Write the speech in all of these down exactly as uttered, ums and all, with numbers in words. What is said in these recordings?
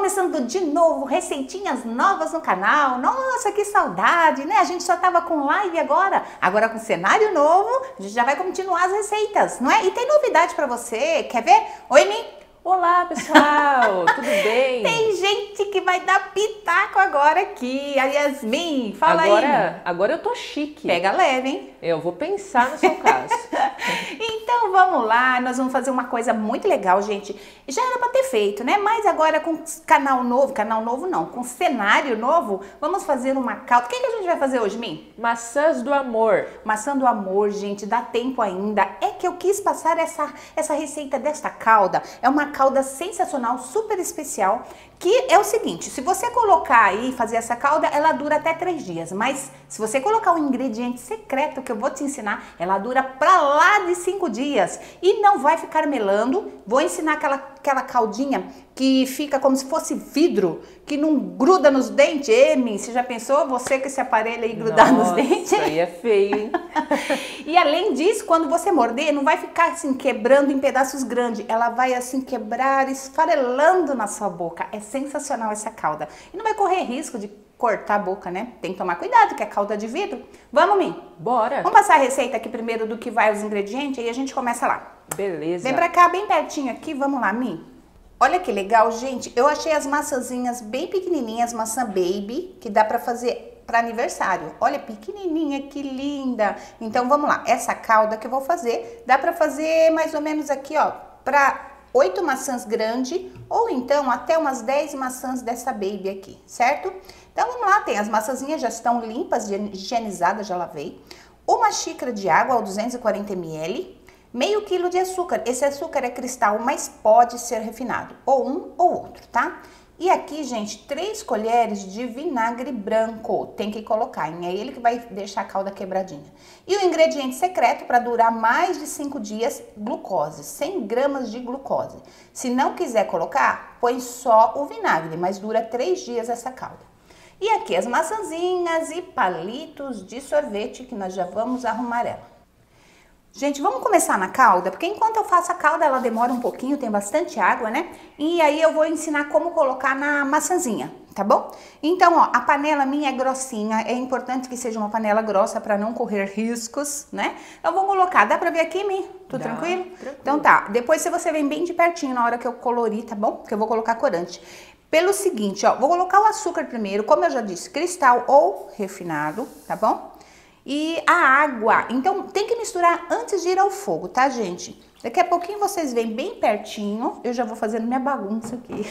Começando de novo, receitinhas novas no canal. Nossa, que saudade, né? A gente só tava com live agora, agora com cenário novo, a gente já vai continuar as receitas, não é? E tem novidade pra você, quer ver? Oi, Mi? Olá, pessoal, tudo bem? Tem gente que vai dar pitaco agora aqui. A Yasmin, fala agora, aí. Agora eu tô chique. Pega leve, hein? Eu vou pensar no seu caso. Então vamos lá, nós vamos fazer uma coisa muito legal, gente. Já era para ter feito, né? Mas agora com canal novo, canal novo não, com cenário novo, vamos fazer uma calda. O que, que a gente vai fazer hoje, Min? Maçãs do amor. Maçã do amor, gente, dá tempo ainda. É que eu quis passar essa, essa receita desta calda. É uma calda sensacional, super especial, que é o seguinte, se você colocar aí, fazer essa calda, ela dura até três dias, mas se você colocar um ingrediente secreto que eu vou te ensinar, ela dura pra lá de cinco dias e não vai ficar melando. Vou ensinar aquela, aquela caldinha que fica como se fosse vidro, que não gruda nos dentes. Emi, você já pensou? Você com esse aparelho aí grudar nos dentes? Isso aí é feio, hein? E além disso, quando você morder, não vai ficar assim quebrando em pedaços grandes. Ela vai assim quebrar, esfarelando na sua boca. É sensacional essa calda. E não vai correr risco de cortar a boca, né? Tem que tomar cuidado, que é calda de vidro. Vamos, Mi? Bora. Vamos passar a receita aqui primeiro do que vai os ingredientes e a gente começa lá. Beleza. Vem pra cá, bem pertinho aqui. Vamos lá, Mi? Olha que legal, gente. Eu achei as maçãzinhas bem pequenininhas, maçã baby, que dá pra fazer para aniversário. Olha, pequenininha, que linda. Então, vamos lá. Essa calda que eu vou fazer, dá pra fazer mais ou menos aqui, ó, pra oito maçãs grandes ou então até umas dez maçãs dessa baby aqui, certo? Então, vamos lá. Tem as maçãzinhas, já estão limpas, higienizadas, já lavei. Uma xícara de água, ou duzentos e quarenta mililitros. Meio quilo de açúcar. Esse açúcar é cristal, mas pode ser refinado. Ou um ou outro, tá? E aqui, gente, três colheres de vinagre branco. Tem que colocar, hein? É ele que vai deixar a calda quebradinha. E o ingrediente secreto para durar mais de cinco dias, glucose. cem gramas de glucose. Se não quiser colocar, põe só o vinagre, mas dura três dias essa calda. E aqui as maçãzinhas e palitos de sorvete, que nós já vamos arrumar ela. Gente, vamos começar na calda, porque enquanto eu faço a calda, ela demora um pouquinho, tem bastante água, né? E aí eu vou ensinar como colocar na maçãzinha, tá bom? Então, ó, a panela minha é grossinha, é importante que seja uma panela grossa para não correr riscos, né? Eu vou colocar, dá pra ver aqui, Mi? Tudo Dá, tranquilo? tranquilo? Então tá, depois se você vem bem de pertinho na hora que eu colorir, tá bom? Porque eu vou colocar corante. Pelo seguinte, ó, vou colocar o açúcar primeiro, como eu já disse, cristal ou refinado, tá bom? E a água, então tem que misturar antes de ir ao fogo, tá, gente? Daqui a pouquinho vocês vêm bem pertinho, eu já vou fazendo minha bagunça aqui.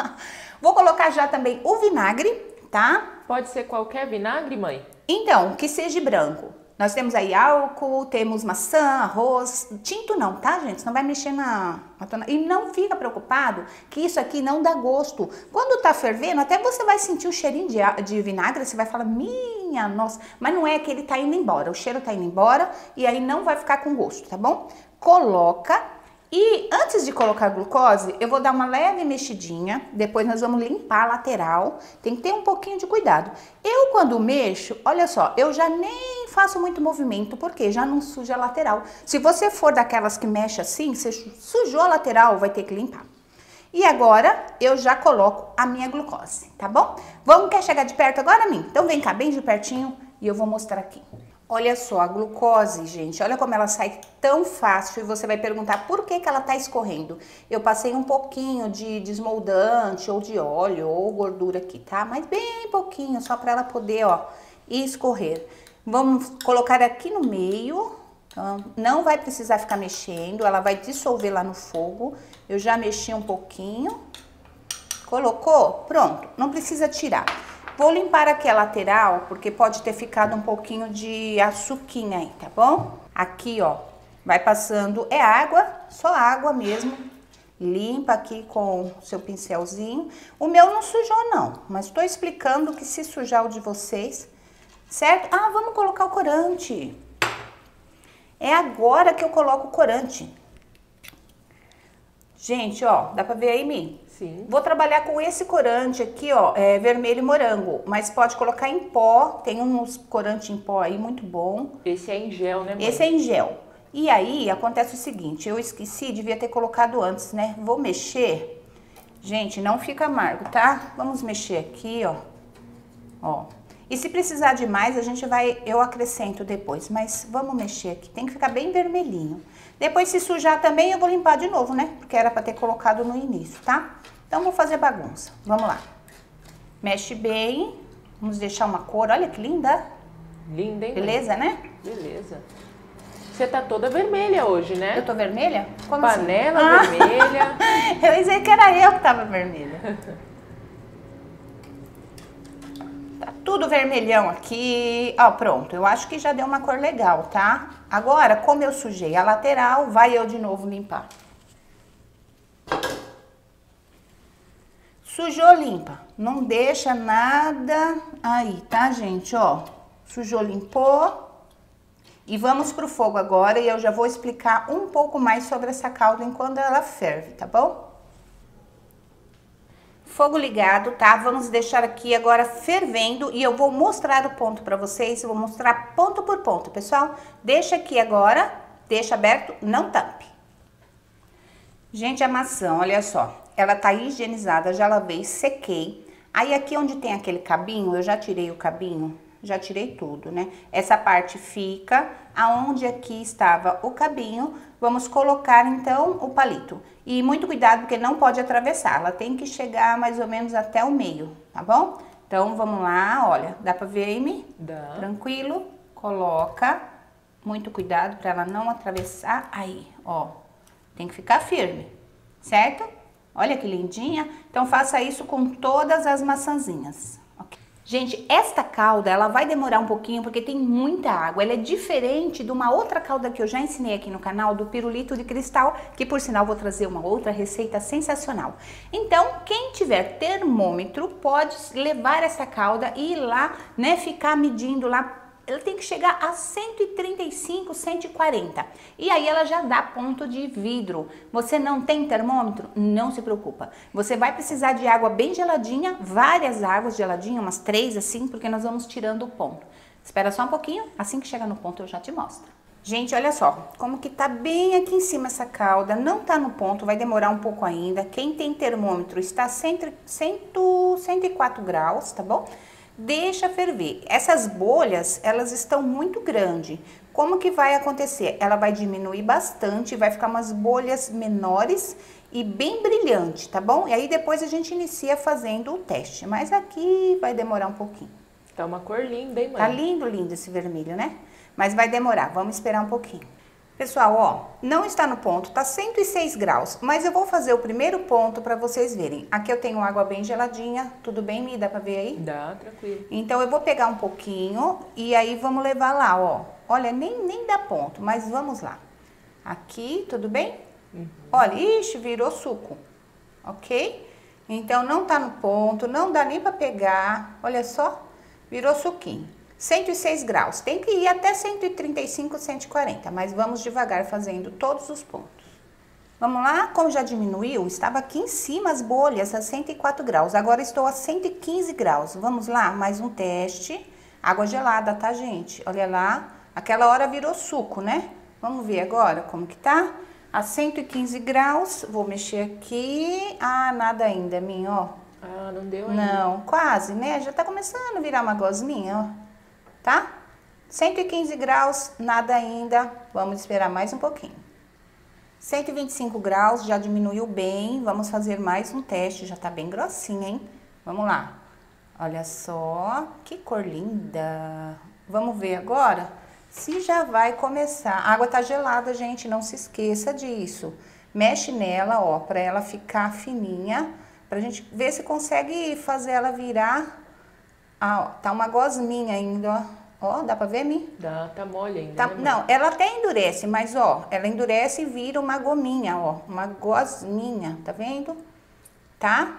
Vou colocar já também o vinagre, tá? Pode ser qualquer vinagre, mãe? Então, que seja branco. Nós temos aí álcool, temos maçã, arroz, tinto não, tá, gente? Você não vai mexer na... E não fica preocupado que isso aqui não dá gosto. Quando tá fervendo, até você vai sentir o cheirinho de, de vinagre, você vai falar, minha nossa, mas não é que ele tá indo embora, o cheiro tá indo embora e aí não vai ficar com gosto, tá bom? Coloca... E antes de colocar a glucose, eu vou dar uma leve mexidinha, depois nós vamos limpar a lateral, tem que ter um pouquinho de cuidado. Eu quando mexo, olha só, eu já nem faço muito movimento, porque já não suja a lateral. Se você for daquelas que mexe assim, você sujou a lateral, vai ter que limpar. E agora eu já coloco a minha glucose, tá bom? Vamos, quer chegar de perto agora, Min? Então vem cá, bem de pertinho e eu vou mostrar aqui. Olha só, a glucose, gente, olha como ela sai tão fácil e você vai perguntar por que que ela tá escorrendo. Eu passei um pouquinho de desmoldante ou de óleo ou gordura aqui, tá? Mas bem pouquinho, só para ela poder, ó, escorrer. Vamos colocar aqui no meio, tá? Não vai precisar ficar mexendo, ela vai dissolver lá no fogo. Eu já mexi um pouquinho. Colocou? Pronto, não precisa tirar. Vou limpar aqui a lateral, porque pode ter ficado um pouquinho de açuquinha aí, tá bom? Aqui, ó, vai passando, é água, só água mesmo. Limpa aqui com o seu pincelzinho. O meu não sujou não, mas tô explicando que se sujar o de vocês, certo? Ah, vamos colocar o corante. É agora que eu coloco o corante. Gente, ó, dá pra ver aí, Mi? Sim. Vou trabalhar com esse corante aqui, ó, é vermelho morango, mas pode colocar em pó, tem uns corante em pó aí muito bom. Esse é em gel, né, mãe? Esse é em gel. E aí, acontece o seguinte, eu esqueci, devia ter colocado antes, né? Vou mexer. Gente, não fica amargo, tá? Vamos mexer aqui, ó. Ó. E se precisar de mais, a gente vai, eu acrescento depois, mas vamos mexer aqui. Tem que ficar bem vermelhinho. Depois, se sujar também, eu vou limpar de novo, né? Porque era pra ter colocado no início, tá? Então, vou fazer bagunça. Vamos lá. Mexe bem. Vamos deixar uma cor, olha que linda. Linda, hein? Beleza, né? Beleza. Você tá toda vermelha hoje, né? Eu tô vermelha? Como Panela assim? vermelha. Eu ia dizer que era eu que tava vermelha. Tá tudo vermelhão aqui. Ó, pronto. Eu acho que já deu uma cor legal, tá? Agora, como eu sujei a lateral, vai eu de novo limpar. Sujou, limpa. Não deixa nada aí, tá, gente? Ó, sujou, limpou. E vamos pro fogo agora e eu já vou explicar um pouco mais sobre essa calda enquanto ela ferve, tá bom? Fogo ligado, tá? Vamos deixar aqui agora fervendo e eu vou mostrar o ponto pra vocês, eu vou mostrar ponto por ponto, pessoal. Deixa aqui agora, deixa aberto, não tampe. Gente, a maçã, olha só, ela tá higienizada, já lavei, sequei. Aí aqui onde tem aquele cabinho, eu já tirei o cabinho. Já tirei tudo, né? Essa parte fica aonde aqui estava o cabinho. Vamos colocar, então, o palito. E muito cuidado, porque não pode atravessar. Ela tem que chegar mais ou menos até o meio, tá bom? Então, vamos lá, olha. Dá pra ver aí, Mi? Dá. Tranquilo. Coloca. Muito cuidado pra ela não atravessar. Aí, ó. Tem que ficar firme, certo? Olha que lindinha. Então, faça isso com todas as maçãzinhas. Gente, esta calda, ela vai demorar um pouquinho porque tem muita água. Ela é diferente de uma outra calda que eu já ensinei aqui no canal, do pirulito de cristal, que por sinal vou trazer uma outra receita sensacional. Então, quem tiver termômetro pode levar essa calda e ir lá, né, ficar medindo lá. Ela tem que chegar a cento e trinta e cinco, cento e quarenta. E aí ela já dá ponto de vidro. Você não tem termômetro? Não se preocupa. Você vai precisar de água bem geladinha, várias águas geladinhas, umas três assim, porque nós vamos tirando o ponto. Espera só um pouquinho, assim que chegar no ponto eu já te mostro. Gente, olha só, como que tá bem aqui em cima essa calda, não tá no ponto, vai demorar um pouco ainda. Quem tem termômetro está cem, cento e quatro graus, tá bom? Deixa ferver. Essas bolhas, elas estão muito grandes. Como que vai acontecer? Ela vai diminuir bastante, vai ficar umas bolhas menores e bem brilhante, tá bom? E aí depois a gente inicia fazendo o teste. Mas aqui vai demorar um pouquinho. Tá uma cor linda, hein, mãe? Tá lindo, lindo esse vermelho, né? Mas vai demorar, vamos esperar um pouquinho. Pessoal, ó, não está no ponto, tá cento e seis graus, mas eu vou fazer o primeiro ponto para vocês verem. Aqui eu tenho água bem geladinha, tudo bem, Mi? Dá pra ver aí? Dá, tranquilo. Então eu vou pegar um pouquinho e aí vamos levar lá, ó. Olha, nem, nem dá ponto, mas vamos lá. Aqui, tudo bem? Uhum. Olha, ixi, virou suco, ok? Então não tá no ponto, não dá nem pra pegar, olha só, virou suquinho. cento e seis graus, tem que ir até cento e trinta e cinco, cento e quarenta, mas vamos devagar fazendo todos os pontos. Vamos lá, como já diminuiu, estava aqui em cima as bolhas a cento e quatro graus, agora estou a cento e quinze graus. Vamos lá, mais um teste. Água gelada, tá, gente? Olha lá, aquela hora virou suco, né? Vamos ver agora como que tá? A cento e quinze graus, vou mexer aqui. Ah, nada ainda, minha, ó. Ah, não deu ainda. Não, quase, né? Já tá começando a virar uma gosminha, ó. Tá? cento e quinze graus, nada ainda. Vamos esperar mais um pouquinho. cento e vinte e cinco graus, já diminuiu bem. Vamos fazer mais um teste, já tá bem grossinha, hein? Vamos lá. Olha só, que cor linda. Vamos ver agora se já vai começar. A água tá gelada, gente, não se esqueça disso. Mexe nela, ó, pra ela ficar fininha, pra gente ver se consegue fazer ela virar. Ah, ó, tá uma gosminha ainda, ó. Ó, dá pra ver, Mi? Dá, tá mole ainda, tá, né, não, ela até endurece, mas ó, ela endurece e vira uma gominha, ó. Uma gosminha, tá vendo? Tá?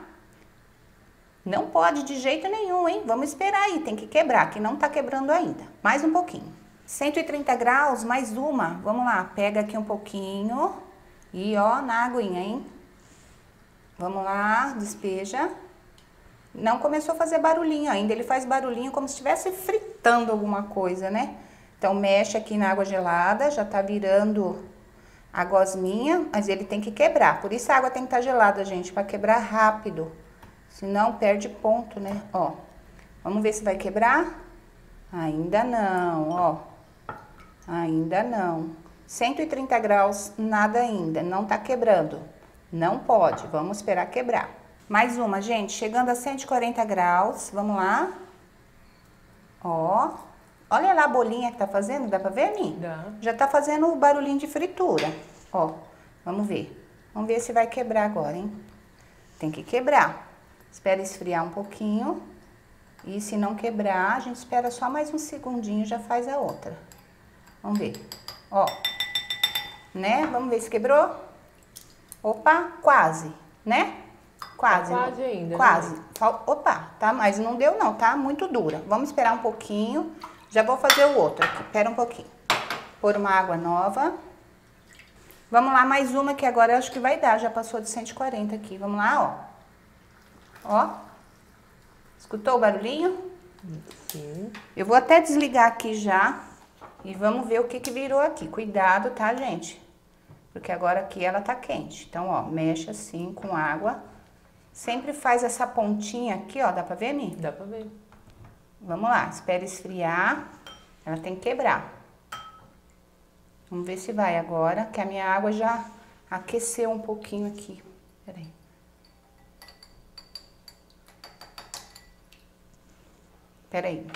Não pode de jeito nenhum, hein? Vamos esperar aí, tem que quebrar, que não tá quebrando ainda. Mais um pouquinho. cento e trinta graus, mais uma. Vamos lá, pega aqui um pouquinho. E ó, na aguinha, hein? Vamos lá, despeja. Não começou a fazer barulhinho ainda, ele faz barulhinho como se estivesse fritando alguma coisa, né? Então, mexe aqui na água gelada, já tá virando a gosminha, mas ele tem que quebrar. Por isso a água tem que estar gelada, gente, para quebrar rápido. Senão perde ponto, né? Ó, vamos ver se vai quebrar? Ainda não, ó. Ainda não. cento e trinta graus, nada ainda, não tá quebrando. Não pode, vamos esperar quebrar. Mais uma, gente, chegando a cento e quarenta graus, vamos lá. Ó, olha lá a bolinha que tá fazendo, dá pra ver, Mi? Dá. Já tá fazendo o barulhinho de fritura. Ó, vamos ver. Vamos ver se vai quebrar agora, hein? Tem que quebrar. Espera esfriar um pouquinho. E se não quebrar, a gente espera só mais um segundinho, já faz a outra. Vamos ver. Ó, né? Vamos ver se quebrou. Opa, quase, né? Quase. Tá quase ainda. Quase. Né? Opa, tá? Mas não deu não, tá? Muito dura. Vamos esperar um pouquinho. Já vou fazer o outro aqui. Espera um pouquinho. Pôr uma água nova. Vamos lá, mais uma que agora eu acho que vai dar. Já passou de cento e quarenta aqui. Vamos lá, ó. Ó. Escutou o barulhinho? Sim. Eu vou até desligar aqui já. E vamos ver o que que virou aqui. Cuidado, tá, gente? Porque agora aqui ela tá quente. Então, ó, mexe assim com água. Sempre faz essa pontinha aqui, ó. Dá pra ver, Mi? Dá pra ver. Vamos lá, espera esfriar. Ela tem que quebrar. Vamos ver se vai agora, que a minha água já aqueceu um pouquinho aqui. Peraí. Peraí.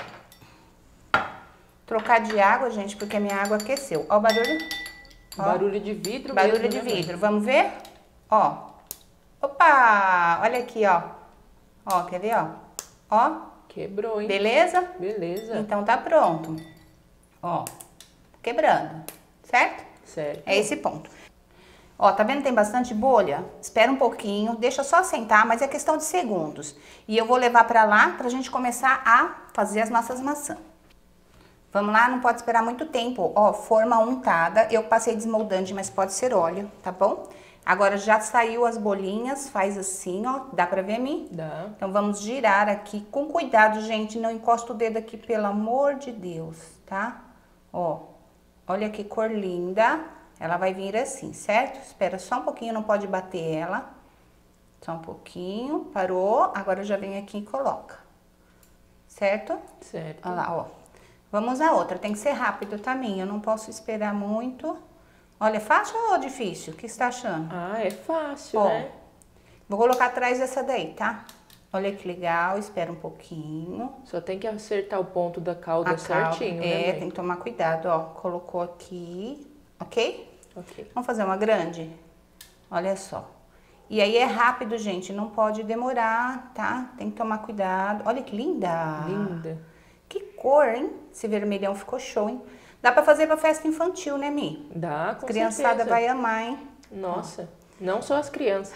Trocar de água, gente, porque a minha água aqueceu. Ó o barulho. Ó. Barulho de vidro Barulho mesmo, de né, vidro. mãe? Vamos ver? Ó. Opa! Olha aqui, ó. Ó, quer ver, ó? Ó. Quebrou, hein? Beleza? Beleza. Então tá pronto. Ó. Quebrando. Certo? Certo. É esse ponto. Ó, tá vendo? Tem bastante bolha? Espera um pouquinho, deixa só sentar, mas é questão de segundos. E eu vou levar pra lá pra gente começar a fazer as nossas maçãs. Vamos lá, não pode esperar muito tempo. Ó, forma untada. Eu passei desmoldante, mas pode ser óleo, tá bom? Agora já saiu as bolinhas, faz assim, ó. Dá pra ver a mim? Dá. Então vamos girar aqui com cuidado, gente. Não encosta o dedo aqui, pelo amor de Deus, tá? Ó, olha que cor linda. Ela vai vir assim, certo? Espera só um pouquinho, não pode bater ela. Só um pouquinho, parou. Agora já vem aqui e coloca. Certo? Certo. Olha lá, ó. Vamos a outra, tem que ser rápido, tá, minha? Eu não posso esperar muito. Olha, fácil ou difícil? O que você tá achando? Ah, é fácil, Ó, né? vou colocar atrás dessa daí, tá? Olha que legal, espera um pouquinho. Só tem que acertar o ponto da cauda A calda, certinho, né, é, mãe? tem que tomar cuidado, ó. Colocou aqui, ok? Ok. Vamos fazer uma grande? Olha só. E aí é rápido, gente, não pode demorar, tá? Tem que tomar cuidado. Olha que linda! Linda. Que cor, hein? Esse vermelhão ficou show, hein? Dá pra fazer pra festa infantil, né, Mi? Dá, com Criançada certeza. vai amar, hein? Nossa, não só as crianças.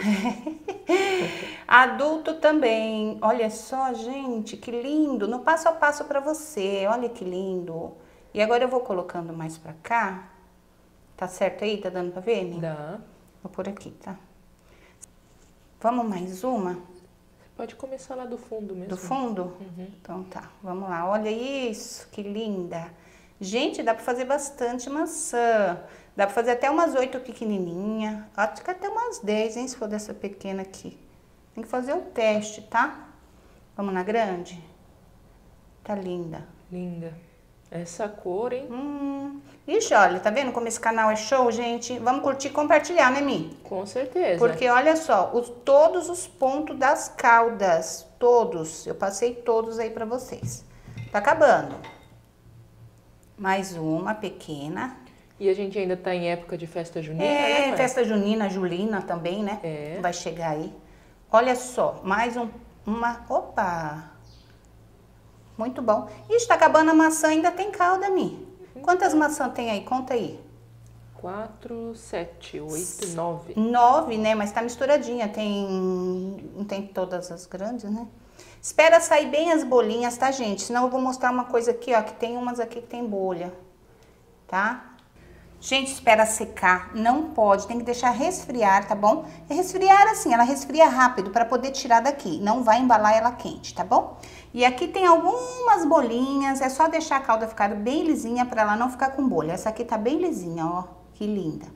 Adulto também. Olha só, gente, que lindo. No passo a passo pra você. Olha que lindo. E agora eu vou colocando mais pra cá. Tá certo aí? Tá dando pra ver, Mi? Dá. Vou por aqui, tá? Vamos mais uma? Pode começar lá do fundo mesmo. Do fundo? Uhum. Então tá, vamos lá. Olha isso, que linda. Gente, dá pra fazer bastante maçã. Dá pra fazer até umas oito pequenininha. Acho que até umas dez, hein, se for dessa pequena aqui. Tem que fazer um teste, tá? Vamos na grande? Tá linda. Linda. Essa cor, hein? Hum. Ixi, olha, tá vendo como esse canal é show, gente? Vamos curtir e compartilhar, né, Mi? Com certeza. Porque olha só, os, todos os pontos das caudas, todos, eu passei todos aí pra vocês. Tá acabando. Mais uma pequena. E a gente ainda tá em época de festa junina, É, né, mãe? festa junina, julina também, né? É. Vai chegar aí. Olha só, mais um, uma, opa! Muito bom. Ixi, tá acabando a maçã, ainda tem calda, Mi. Quantas maçãs tem aí? Conta aí. Quatro, sete, oito, nove. Nove, né? Mas tá misturadinha. Tem. Não tem todas as grandes, né? Espera sair bem as bolinhas, tá, gente? Senão eu vou mostrar uma coisa aqui, ó. Que tem umas aqui que tem bolha. Tá? Gente, espera secar. Não pode. Tem que deixar resfriar, tá bom? É resfriar assim. Ela resfria rápido pra poder tirar daqui. Não vai embalar ela quente, tá bom? E aqui tem algumas bolinhas. É só deixar a calda ficar bem lisinha pra ela não ficar com bolha. Essa aqui tá bem lisinha, ó. Que linda.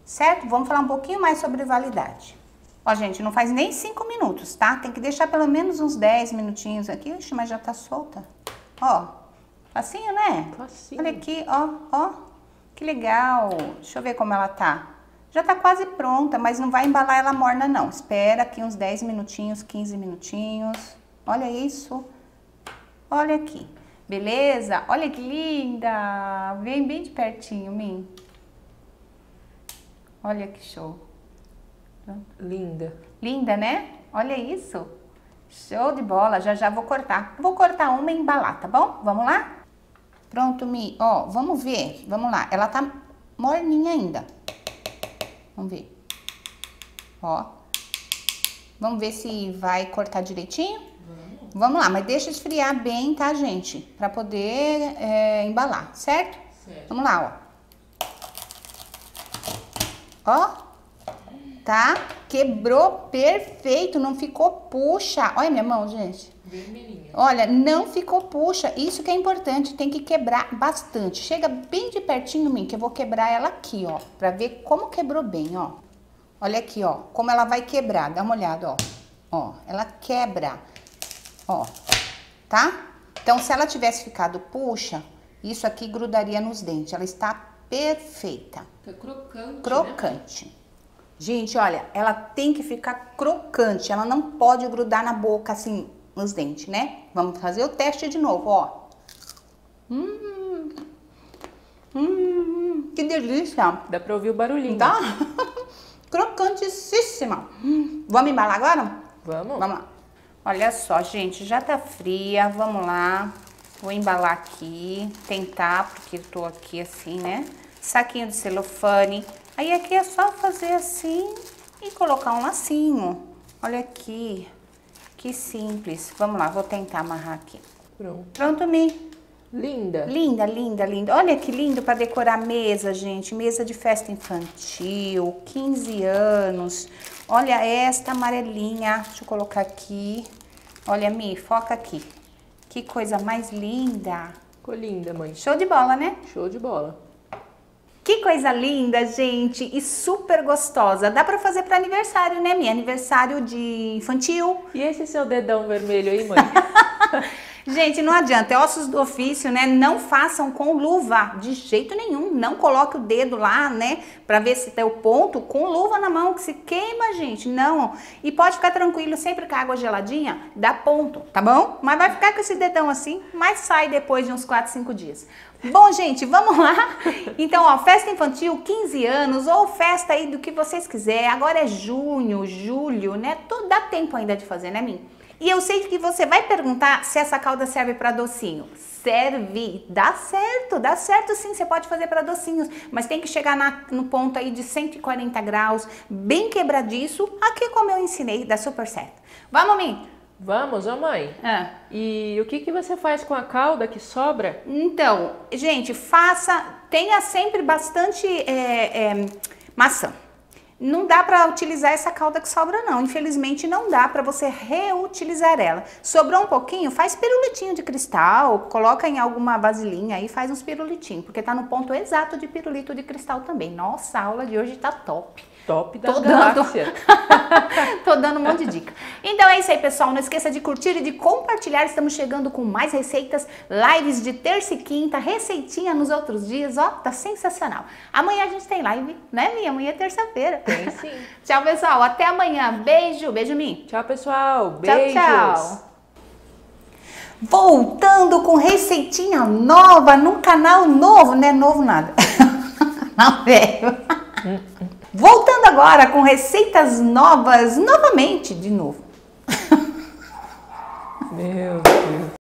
certo? Vamos falar um pouquinho mais sobre validade. Ó, gente, não faz nem cinco minutos, tá? Tem que deixar pelo menos uns dez minutinhos aqui. Ixi, mas já tá solta. Ó, facinho, né? Facinho. Olha aqui, ó, ó. Que legal. Deixa eu ver como ela tá. Já tá quase pronta, mas não vai embalar ela morna, não. Espera aqui uns dez minutinhos, quinze minutinhos. Olha isso. Olha aqui. Beleza? Olha que linda. Vem bem de pertinho, Min. Olha que show. Linda. Linda, né? Olha isso. Show de bola. Já já vou cortar. Vou cortar uma e embalar, tá bom? Vamos lá? Pronto, Mi. Ó, vamos ver. Vamos lá. Ela tá morninha ainda. Vamos ver. Ó. Vamos ver se vai cortar direitinho? Vamos. Vamos lá, mas deixa esfriar bem, tá, gente? Pra poder é, embalar, certo? Certo. Vamos lá, ó. Ó. Tá? Quebrou perfeito, não ficou puxa. Olha minha mão, gente. Vermelhinha. Olha, não ficou puxa. Isso que é importante, tem que quebrar bastante. Chega bem de pertinho, Min, que eu vou quebrar ela aqui, ó. Pra ver como quebrou bem, ó. Olha aqui, ó, como ela vai quebrar. Dá uma olhada, ó. Ó, ela quebra. Ó, tá? Então, se ela tivesse ficado puxa, isso aqui grudaria nos dentes. Ela está perfeita. Fica crocante, Crocante. Né? Gente, olha, ela tem que ficar crocante, ela não pode grudar na boca, assim, nos dentes, né? Vamos fazer o teste de novo, ó. Hum, hum, que delícia. Dá pra ouvir o barulhinho. Tá? Crocantíssima. Hum. Vamos embalar agora? Vamos. Vamos lá. Olha só, gente, já tá fria, vamos lá. Vou embalar aqui, tentar, porque tô aqui assim, né? Saquinho de celofane. Aí aqui é só fazer assim e colocar um lacinho. Olha aqui, que simples. Vamos lá, vou tentar amarrar aqui. Pronto. Pronto, Mi. Linda. Linda, linda, linda. Olha que lindo para decorar mesa, gente. Mesa de festa infantil, quinze anos. Olha esta amarelinha. Deixa eu colocar aqui. Olha, Mi, foca aqui. Que coisa mais linda. Ficou linda, mãe. Show de bola, né? Show de bola. Que coisa linda, gente, e super gostosa. Dá pra fazer pra aniversário, né, minha? Aniversário de infantil. E esse seu dedão vermelho aí, mãe? Gente, não adianta, é ossos do ofício, né? Não façam com luva, de jeito nenhum. Não coloque o dedo lá, né? Pra ver se tem o ponto, com luva na mão, que se queima, gente. Não. E pode ficar tranquilo, sempre com a água geladinha, dá ponto, tá bom? Mas vai ficar com esse dedão assim, mas sai depois de uns quatro, cinco dias. Bom, gente, vamos lá? Então, ó, festa infantil, quinze anos, ou festa aí do que vocês quiserem. Agora é junho, julho, né? Todo, dá tempo ainda de fazer, né, Min? E eu sei que você vai perguntar se essa calda serve para docinho. Serve, dá certo, dá certo sim, você pode fazer para docinhos, mas tem que chegar na, no ponto aí de cento e quarenta graus, bem quebradiço, aqui como eu ensinei, dá super certo. Vamos, Min? Vamos, ó mãe. Ah. E o que que você faz com a calda que sobra? Então, gente, faça, tenha sempre bastante é, é, maçã. Não dá para utilizar essa calda que sobra não, infelizmente não dá para você reutilizar ela. Sobrou um pouquinho, faz pirulitinho de cristal, coloca em alguma vasilhinha aí, faz uns pirulitinhos, porque tá no ponto exato de pirulito de cristal também. Nossa, a aula de hoje tá top. Top da Tô galáxia. dando... Tô dando um monte de dica. Então é isso aí, pessoal. Não esqueça de curtir e de compartilhar. Estamos chegando com mais receitas, lives de terça e quinta, receitinha nos outros dias, ó, tá sensacional. Amanhã a gente tem live, né, Mi? Amanhã é terça-feira. Tem sim. Tchau, pessoal. Até amanhã. Beijo. Beijo, Mi. Tchau, pessoal. Beijos. Tchau, tchau. Voltando com receitinha nova num canal novo, né? Novo nada. Não, velho. Voltando agora com receitas novas, novamente, de novo. Meu Deus.